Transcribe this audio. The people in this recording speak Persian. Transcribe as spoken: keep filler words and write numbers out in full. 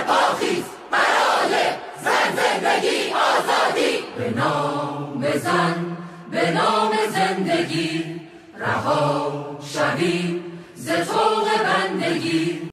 برپاخیز برای زن، زندگی، آزادی. به نام زن، به نام زندگی، رها شویم ز طوق بندگی.